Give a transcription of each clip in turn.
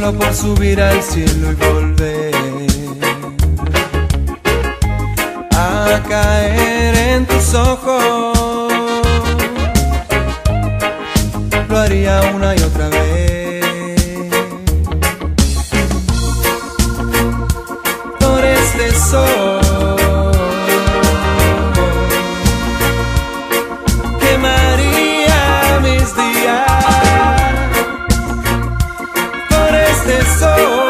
solo por subir al cielo y volver a caer en tus ojos. Lo haría una y otra vez por este sol. Quemaría mis días por este sol.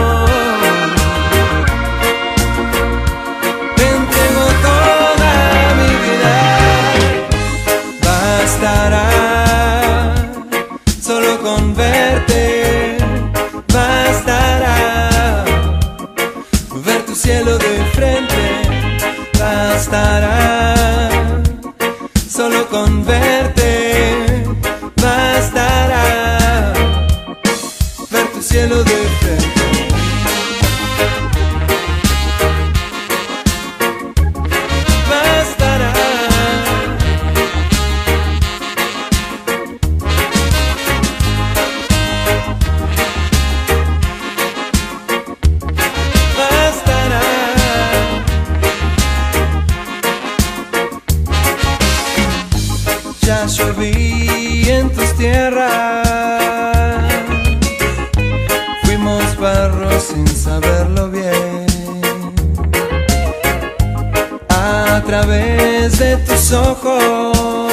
Te entrego toda mi vida. Bastará solo con verte, bastará ver tu cielo de frente, bastará solo con verte, bastará ver tu cielo de frente. Bastará. Ya lloví en tus tierras, fuimos barro sin saberlo bien. A través de tus ojos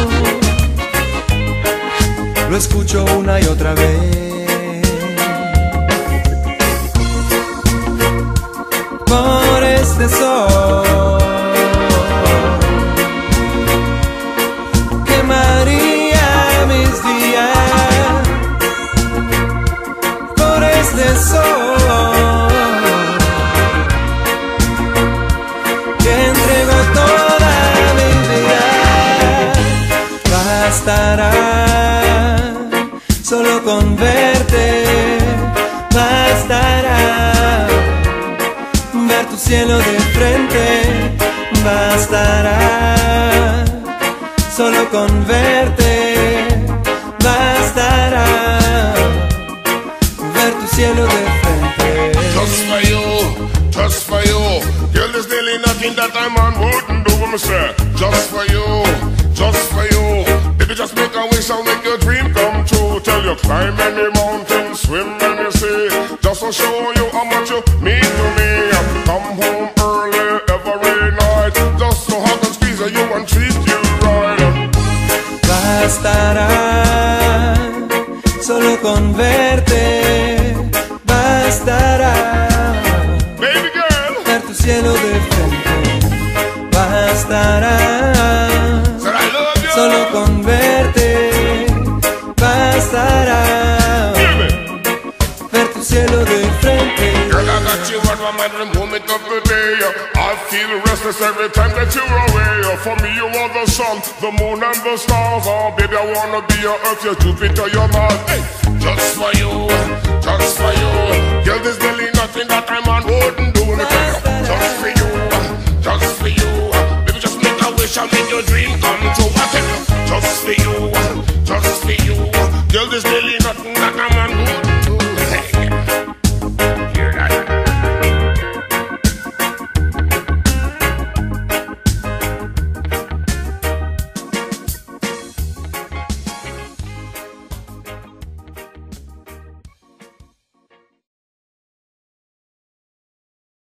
lo escucho una y otra vez. Por este sol quemaría mis días por este sol. Te entrego toda mi vida. Bastará solo con verte, bastará ver tu cielo de frente, bastará solo con verte, bastará ver tu cielo de frente. Just for you, girl, there's nearly nothing that a man wouldn't do for me, sir. Just for you, baby, just make a wish and make your dream come true. Tell you climb any mountain, swim any sea, just to show you how much you mean to me. Come home early every night, just to hug and squeeze you and treat you right. Bastará solo con verte, bastará Baby girl, ver tu cielo de frente, bastará solo con verte, bastará ver tu cielo de frente. girl, I got you on my mind from the moment of the day. I feel restless every time that you're away. For me, you are the sun, the moon, and the stars. Oh, baby, I wanna be your earth, your Jupiter, your Mars. Hey, just for you, girl, there's really nothing that a man wouldn't do.